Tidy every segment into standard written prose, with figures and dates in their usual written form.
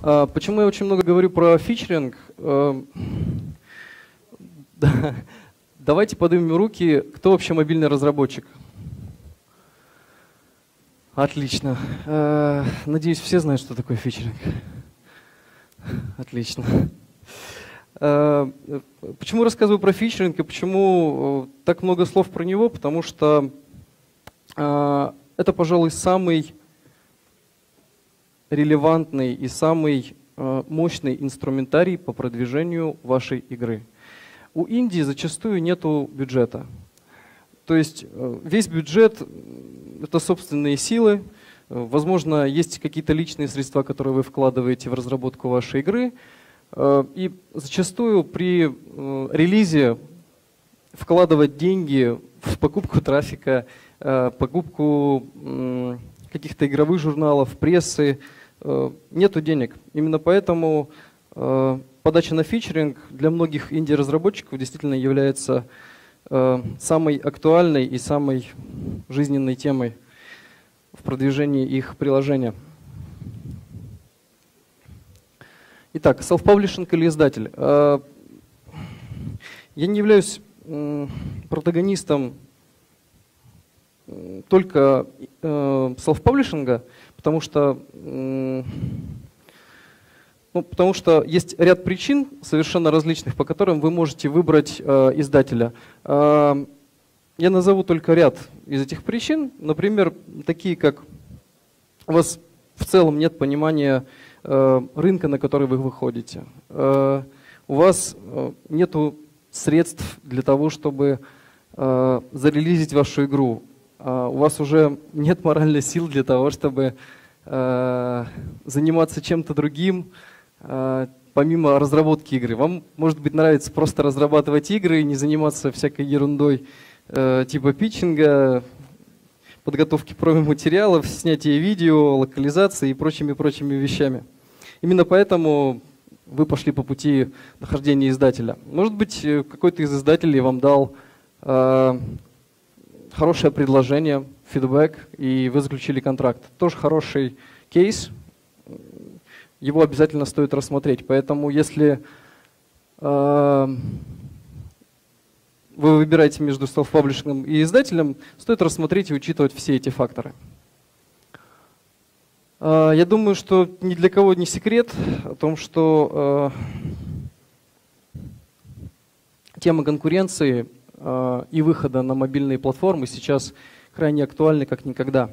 Почему я очень много говорю про фичеринг? Давайте поднимем руки, кто вообще мобильный разработчик? Отлично. Надеюсь, все знают, что такое фичеринг. Отлично. Почему рассказываю про фичеринг и почему так много слов про него? Потому что это, пожалуй, самый релевантный и самый мощный инструментарий по продвижению вашей игры. У инди зачастую нету бюджета. То есть весь бюджет — это собственные силы. Возможно, есть какие-то личные средства, которые вы вкладываете в разработку вашей игры. И зачастую при релизе вкладывать деньги в покупку трафика, покупку каких-то игровых журналов, прессы, нету денег. Именно поэтому подача на фичеринг для многих инди-разработчиков действительно является самой актуальной и самой жизненной темой в продвижении их приложения. Итак, self-publishing или издатель. Я не являюсь протагонистом только self-publishing, потому что есть ряд причин, совершенно различных, по которым вы можете выбрать издателя. Я назову только ряд из этих причин. Например, такие как у вас в целом нет понимания рынка, на который вы выходите. У вас нет средств для того, чтобы зарелизить вашу игру. У вас уже нет моральных сил для того, чтобы заниматься чем-то другим, помимо разработки игры. Вам, может быть, нравится просто разрабатывать игры и не заниматься всякой ерундой типа питчинга, подготовки промо-материалов, снятия видео, локализации и прочими вещами. Именно поэтому вы пошли по пути нахождения издателя. Может быть, какой-то из издателей вам дал хорошее предложение, фидбэк, и вы заключили контракт. Тоже хороший кейс, его обязательно стоит рассмотреть. Поэтому если вы выбираете между self-publishing и издателем, стоит рассмотреть и учитывать все эти факторы. Я думаю, что ни для кого не секрет о том, что тема конкуренции и выхода на мобильные платформы сейчас крайне актуальны как никогда.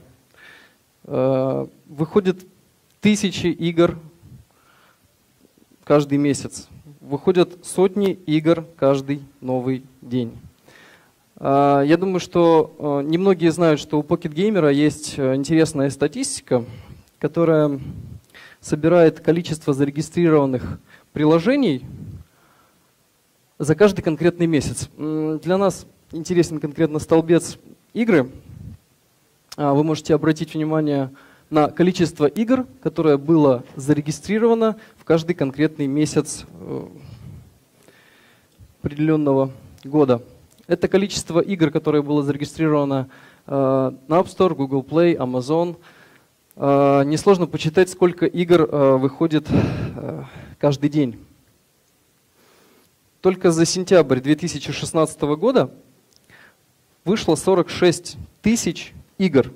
Выходят тысячи игр каждый месяц. Выходят сотни игр каждый новый день. Я думаю, что немногие знают, что у Pocket Gamer есть интересная статистика, которая собирает количество зарегистрированных приложений за каждый конкретный месяц. Для нас интересен конкретно столбец игры. Вы можете обратить внимание на количество игр, которое было зарегистрировано в каждый конкретный месяц определенного года. Это количество игр, которое было зарегистрировано на App Store, Google Play, Amazon. Несложно почитать, сколько игр выходит каждый день. Только за сентябрь 2016 года вышло 46 тысяч игр.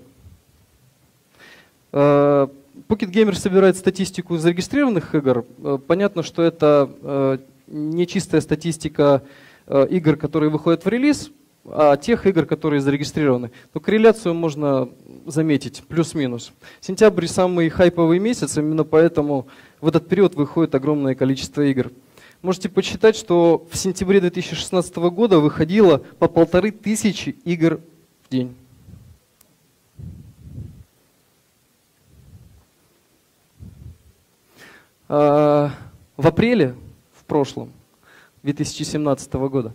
Pocket Gamer собирает статистику зарегистрированных игр. Понятно, что это не чистая статистика игр, которые выходят в релиз, а тех игр, которые зарегистрированы. Но корреляцию можно заметить, плюс-минус. Сентябрь — самый хайповый месяц, именно поэтому в этот период выходит огромное количество игр. Можете посчитать, что в сентябре 2016 года выходило по 1500 игр в день. В апреле, в прошлом, 2017 года,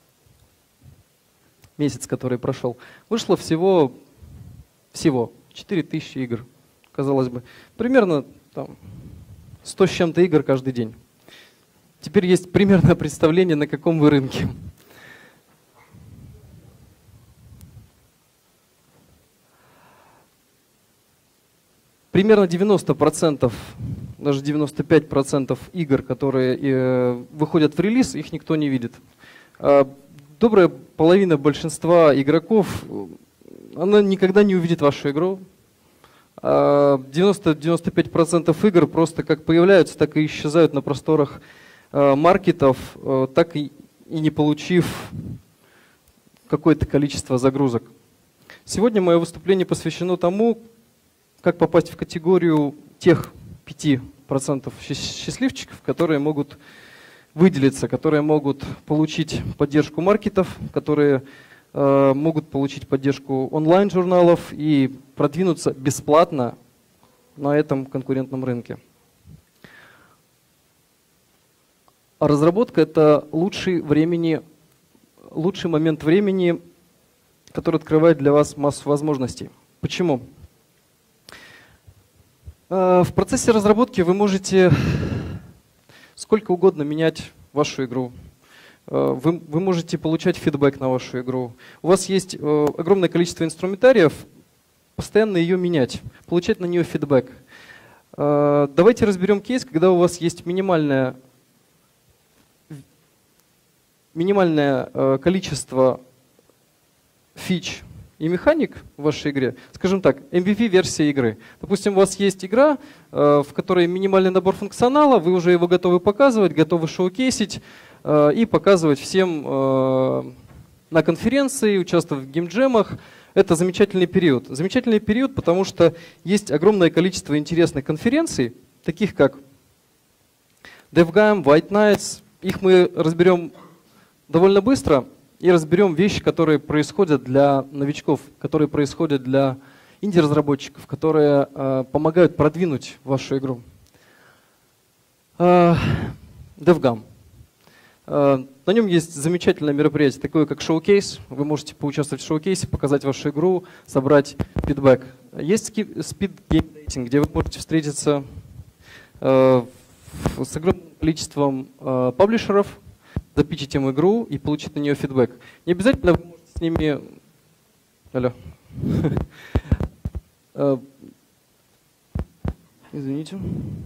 месяц, который прошел, вышло всего 4000 игр. Казалось бы, примерно 100 с чем-то игр каждый день. Теперь есть примерное представление, на каком вы рынке. Примерно 90% даже 95% игр, которые выходят в релиз, их никто не видит. Добрая половина большинства игроков, она никогда не увидит вашу игру. 90-95% игр просто как появляются, так и исчезают на просторах маркетов, так и не получив какое-то количество загрузок. Сегодня мое выступление посвящено тому, как попасть в категорию тех 5% счастливчиков, которые могут выделиться, которые могут получить поддержку маркетов, которые могут получить поддержку онлайн-журналов и продвинуться бесплатно на этом конкурентном рынке. А разработка – это лучший момент времени, который открывает для вас массу возможностей. Почему? В процессе разработки вы можете сколько угодно менять вашу игру. Вы можете получать фидбэк на вашу игру. У вас есть огромное количество инструментариев, постоянно ее менять, получать на нее фидбэк. Давайте разберем кейс, когда у вас есть минимальное количество фич и механик в вашей игре, скажем так, MVP-версия игры. Допустим, у вас есть игра, в которой минимальный набор функционала, вы уже его готовы показывать, готовы шоу-кейсить и показывать всем на конференции, участвовать в геймджемах. Это замечательный период. Замечательный период, потому что есть огромное количество интересных конференций, таких как DevGam, White Nights. Их мы разберем довольно быстро. И разберем вещи, которые происходят для новичков, которые происходят для инди-разработчиков, которые помогают продвинуть вашу игру. DevGam. На нем есть замечательное мероприятие, такое как шоу-кейс. Вы можете поучаствовать в шоу-кейсе, показать вашу игру, собрать фидбэк. Есть Speed Game Dating, где вы можете встретиться с огромным количеством паблишеров, запичить им игру и получить на нее фидбэк. Не обязательно вы можете с ними... Алло. Извините.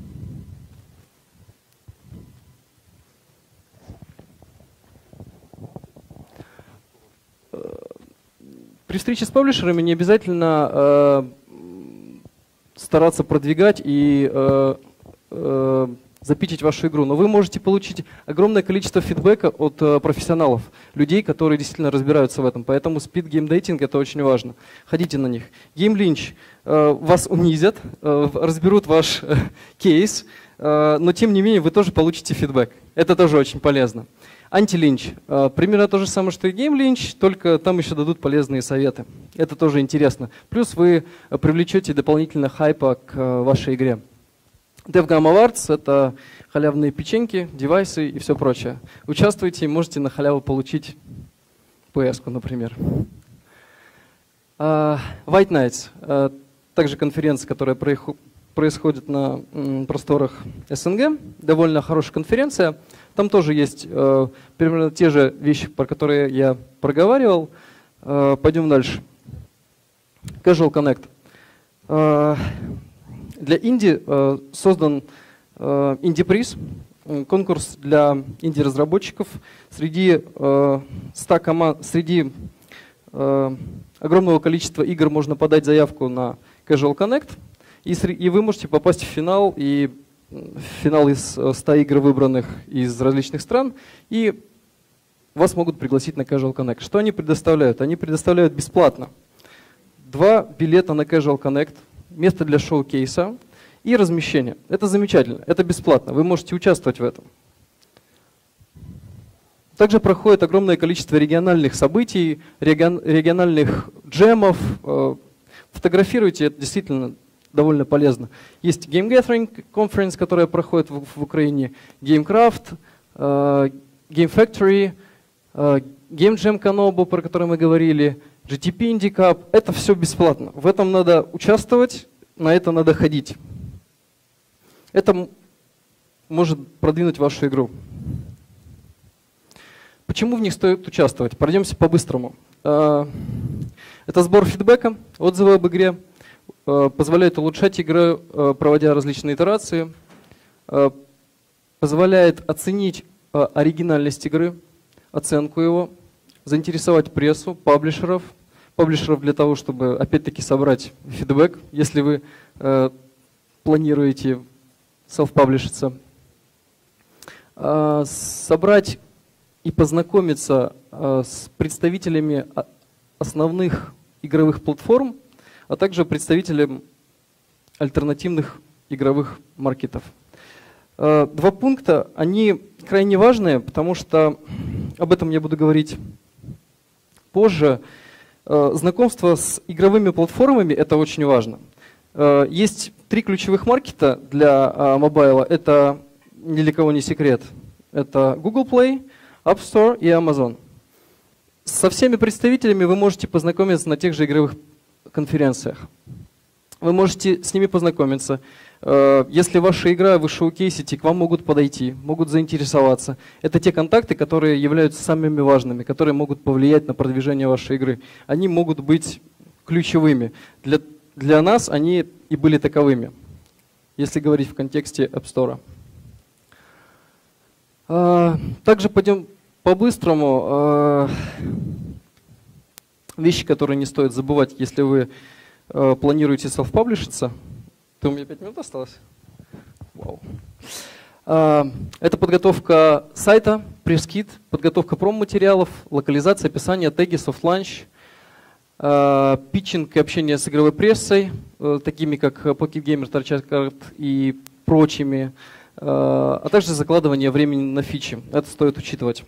При встрече с паблишерами не обязательно стараться продвигать и запичить вашу игру, но вы можете получить огромное количество фидбэка от профессионалов, людей, которые действительно разбираются в этом. Поэтому Speed Game Dating — это очень важно. Ходите на них. Game Lynch вас унизят, разберут ваш кейс, но тем не менее вы тоже получите фидбэк. Это тоже очень полезно. Анти-линч. Примерно то же самое, что и Game Lynch, только там еще дадут полезные советы. Это тоже интересно. Плюс вы привлечете дополнительно хайпа к вашей игре. DevGam Awards — это халявные печеньки, девайсы и все прочее. Участвуйте и можете на халяву получить PS-ку, например. White Nights — также конференция, которая происходит на просторах СНГ. Довольно хорошая конференция. Там тоже есть примерно те же вещи, про которые я проговаривал. Пойдем дальше. Casual Connect. Для инди создан инди-приз, конкурс для инди-разработчиков. Среди 100 команд, среди огромного количества игр можно подать заявку на Casual Connect, и вы можете попасть в финал, и финал из 100 игр, выбранных из различных стран, и вас могут пригласить на Casual Connect. Что они предоставляют? Они предоставляют бесплатно 2 билета на Casual Connect, место для шоу-кейса и размещение. Это замечательно, это бесплатно, вы можете участвовать в этом. Также проходит огромное количество региональных событий, региональных джемов. Фотографируйте, это действительно довольно полезно. Есть Game Gathering Conference, которая проходит в Украине, GameCraft, Game Factory, Game Jam Kanobo, про который мы говорили, GTP Indie Cup. Это все бесплатно. В этом надо участвовать, на это надо ходить. Это может продвинуть вашу игру. Почему в них стоит участвовать? Пройдемся по-быстрому. Это сбор фидбэка, отзывы об игре, позволяет улучшать игру, проводя различные итерации. позволяет оценить оригинальность игры, оценку его, заинтересовать прессу, паблишеров для того, чтобы опять-таки собрать фидбэк, если вы планируете селф-паблишиться, собрать и познакомиться с представителями основных игровых платформ, а также представителям альтернативных игровых маркетов. Два пункта, они крайне важные, потому что об этом я буду говорить позже. Знакомство с игровыми платформами – это очень важно. Есть 3 ключевых маркета для мобайла. Это ни для кого не секрет. Это Google Play, App Store и Amazon. Со всеми представителями вы можете познакомиться на тех же игровых конференциях. Вы можете с ними познакомиться. Если ваша игра, вы шоукейсите, к вам могут подойти, могут заинтересоваться. Это те контакты, которые являются самыми важными, которые могут повлиять на продвижение вашей игры. Они могут быть ключевыми. Для нас они и были таковыми, если говорить в контексте App Store. Также пойдем по-быстрому. Вещи, которые не стоит забывать, если вы планируете селф-паблишиться. У меня 5 минут осталось? Вау. Это подготовка сайта, пресс-кит, подготовка промо-материалов, локализация, описание, теги, софт-ланч, питчинг и общение с игровой прессой, такими как Pocket Gamer, Torchart и прочими, а также закладывание времени на фичи. Это стоит учитывать.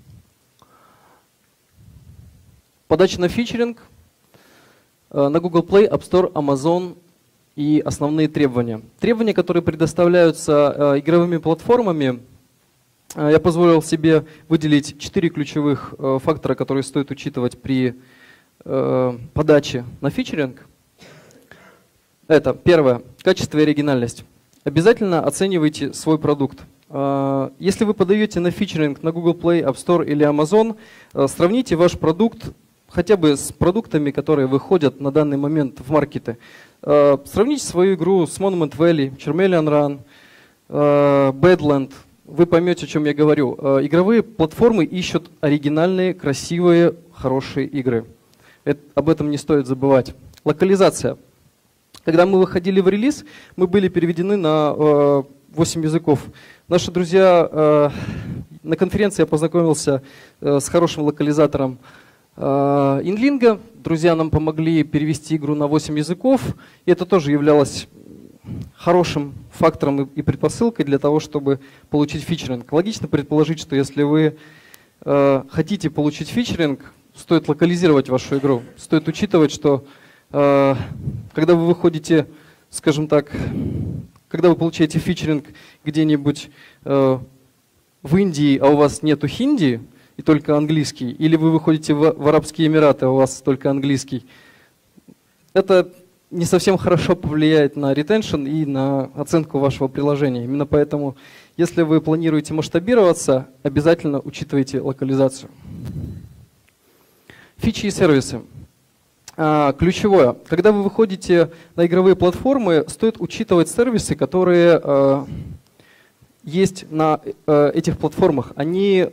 Подача на фичеринг на Google Play, App Store, Amazon и основные требования. Требования, которые предоставляются игровыми платформами, я позволил себе выделить 4 ключевых фактора, которые стоит учитывать при подаче на фичеринг. Это первое – качество и оригинальность. Обязательно оценивайте свой продукт. Если вы подаете на фичеринг на Google Play, App Store или Amazon, сравните ваш продукт хотя бы с продуктами, которые выходят на данный момент в маркеты. Сравните свою игру с Monument Valley, Charmeleon Run, Badland. Вы поймете, о чем я говорю. Игровые платформы ищут оригинальные, красивые, хорошие игры. Об этом не стоит забывать. Локализация. Когда мы выходили в релиз, мы были переведены на 8 языков. Наши друзья, на конференции я познакомился с хорошим локализатором Inlingo. Друзья нам помогли перевести игру на 8 языков. И это тоже являлось хорошим фактором и предпосылкой для того, чтобы получить фичеринг. Логично предположить, что если вы хотите получить фичеринг, стоит локализировать вашу игру. Стоит учитывать, что когда вы выходите, скажем так, когда вы получаете фичеринг где-нибудь в Индии, а у вас нету хинди и только английский, или вы выходите в Арабские Эмираты, а у вас только английский, это не совсем хорошо повлияет на ретеншн и на оценку вашего приложения. Именно поэтому, если вы планируете масштабироваться, обязательно учитывайте локализацию. Фичи и сервисы. Ключевое. Когда вы выходите на игровые платформы, стоит учитывать сервисы, которые есть на этих платформах. Они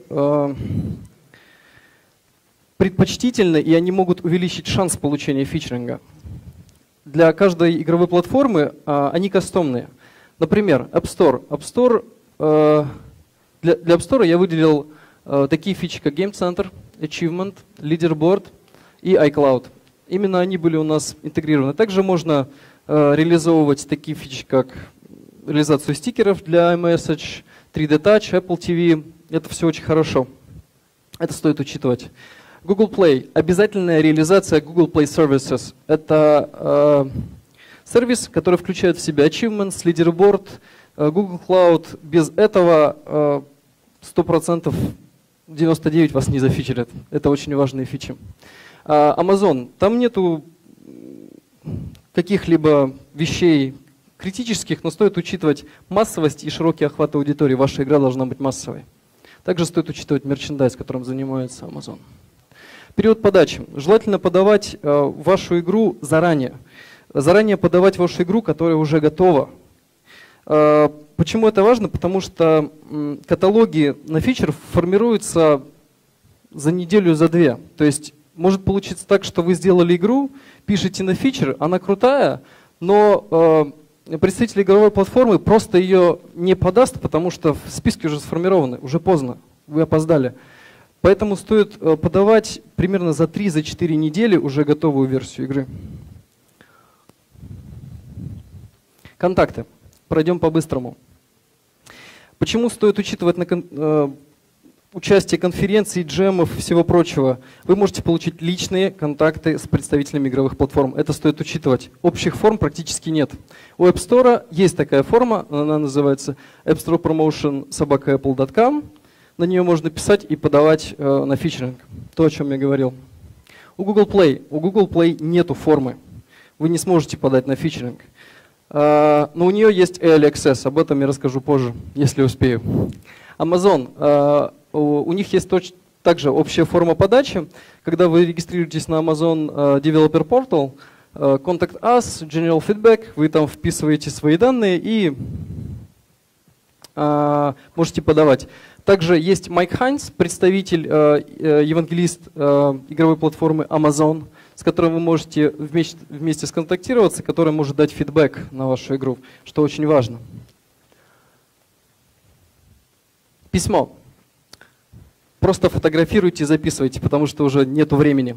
предпочтительны, и они могут увеличить шанс получения фичеринга. Для каждой игровой платформы они кастомные. Например, App Store. Для App Store я выделил такие фичи, как Game Center, Achievement, Leaderboard и iCloud. Именно они были у нас интегрированы. Также можно реализовывать такие фичи, как реализацию стикеров для iMessage, 3D Touch, Apple TV. Это все очень хорошо. Это стоит учитывать. Google Play. Обязательная реализация Google Play Services. Это сервис, который включает в себя Achievements, Leaderboard, Google Cloud. Без этого 100%, 99% вас не зафичерят. Это очень важные фичи. Amazon. Там нету каких-либо вещей критических, но стоит учитывать массовость и широкий охват аудитории. Ваша игра должна быть массовой. Также стоит учитывать мерчендайз, которым занимается Amazon. Период подачи. Желательно подавать вашу игру заранее. Заранее подавать вашу игру, которая уже готова. Почему это важно? Потому что каталоги на фичер формируются за неделю, за две. То есть может получиться так, что вы сделали игру, пишете на фичер, она крутая, но представитель игровой платформы просто ее не подаст, потому что списки уже сформированы, уже поздно, вы опоздали. Поэтому стоит подавать примерно за 3-4 недели уже готовую версию игры. Контакты. Пройдем по-быстрому. Почему стоит учитывать участие конференций, джемов, всего прочего? Вы можете получить личные контакты с представителями игровых платформ. Это стоит учитывать. Общих форм практически нет. У App Store есть такая форма, она называется appstorepromotion@apple.com. На нее можно писать и подавать на фичеринг. То, о чем я говорил. У Google Play нету формы. Вы не сможете подать на фичеринг. Но у нее есть Early Access, об этом я расскажу позже, если успею. Amazon. У них есть также общая форма подачи. Когда вы регистрируетесь на Amazon Developer Portal, Contact Us, General Feedback, вы там вписываете свои данные и можете подавать. Также есть Майк Хайнс, представитель, евангелист игровой платформы Amazon, с которым вы можете вместе сконтактироваться, который может дать фидбэк на вашу игру, что очень важно. Письмо. Просто фотографируйте и записывайте, потому что уже нету времени.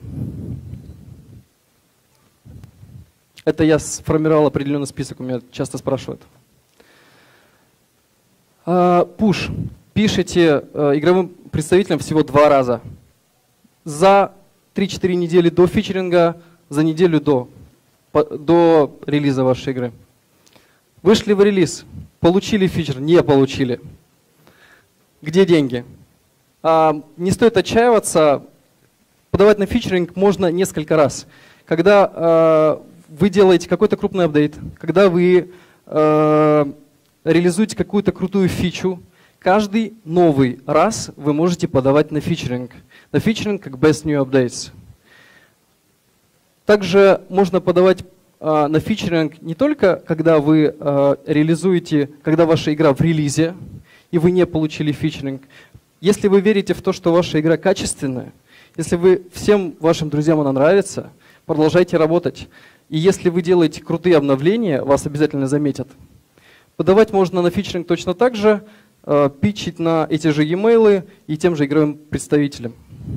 Это я сформировал определенный список, у меня часто спрашивают. Push. Пишите игровым представителям всего 2 раза. За 3-4 недели до фичеринга, за неделю до релиза вашей игры. Вышли в релиз, получили фичер, не получили. Где деньги? Не стоит отчаиваться, подавать на фичеринг можно несколько раз. Когда вы делаете какой-то крупный апдейт, когда вы реализуете какую-то крутую фичу, каждый новый раз вы можете подавать на фичеринг. На фичеринг как Best New Updates. Также можно подавать на фичеринг не только, когда вы реализуете, когда ваша игра в релизе, и вы не получили фичеринг. Если вы верите в то, что ваша игра качественная, если всем вашим друзьям она нравится, продолжайте работать. И если вы делаете крутые обновления, вас обязательно заметят. Подавать можно на фичеринг точно так же, питчить на эти же e-mail и тем же игровым представителям.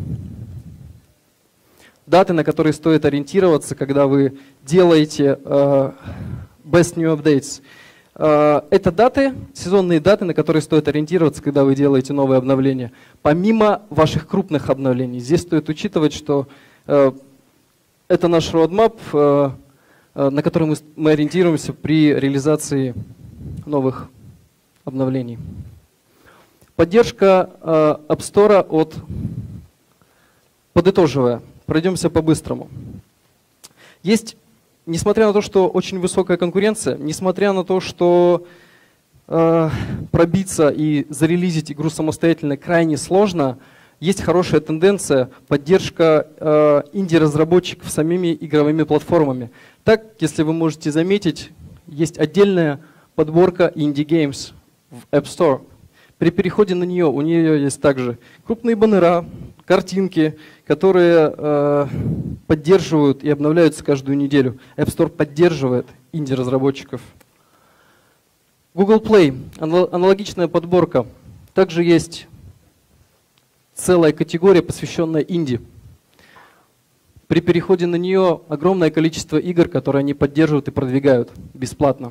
Даты, на которые стоит ориентироваться, когда вы делаете Best New Updates. Это даты, сезонные даты, на которые стоит ориентироваться, когда вы делаете новые обновления. Помимо ваших крупных обновлений. Здесь стоит учитывать, что это наш roadmap, на который мы ориентируемся при реализации новых обновлений. Поддержка App Store подытоживая. Пройдемся по-быстрому. Есть, несмотря на то, что очень высокая конкуренция, несмотря на то, что пробиться и зарелизить игру самостоятельно крайне сложно, есть хорошая тенденция поддержка инди-разработчиков самими игровыми платформами. Так, если вы можете заметить, есть отдельная подборка Indie Games в App Store. При переходе на нее у нее есть также крупные баннера, картинки, которые поддерживают и обновляются каждую неделю. App Store поддерживает инди-разработчиков. Google Play, аналогичная подборка. Также есть целая категория, посвященная инди. При переходе на нее огромное количество игр, которые они поддерживают и продвигают бесплатно.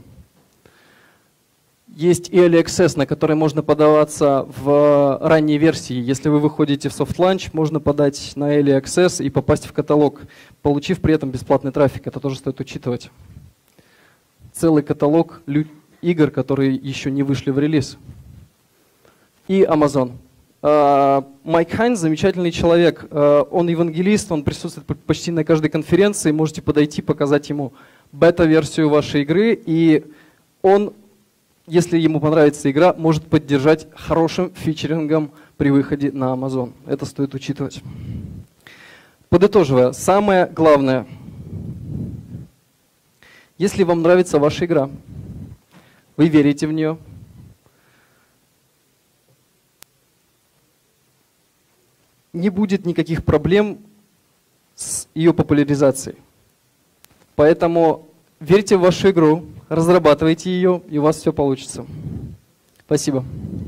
Есть Early Access, на который можно подаваться в ранней версии. Если вы выходите в Soft Launch, можно подать на Early Access и попасть в каталог, получив при этом бесплатный трафик. Это тоже стоит учитывать. Целый каталог игр, которые еще не вышли в релиз. И Amazon. Майк Хайнс замечательный человек. Он евангелист, он присутствует почти на каждой конференции. Можете подойти, показать ему бета-версию вашей игры. И он, если ему понравится игра, может поддержать хорошим фичерингом при выходе на Amazon. Это стоит учитывать. Подытоживая, самое главное. Если вам нравится ваша игра, вы верите в нее, не будет никаких проблем с ее популяризацией. Поэтому верьте в вашу игру, разрабатывайте ее, и у вас все получится. Спасибо.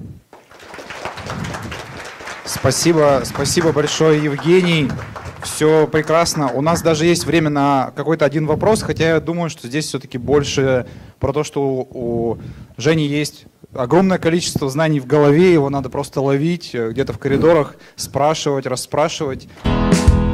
Спасибо большое, Евгений. Все прекрасно. У нас даже есть время на какой-то один вопрос, хотя я думаю, что здесь все-таки больше про то, что у Жени есть огромное количество знаний в голове, его надо просто ловить где-то в коридорах, спрашивать, расспрашивать.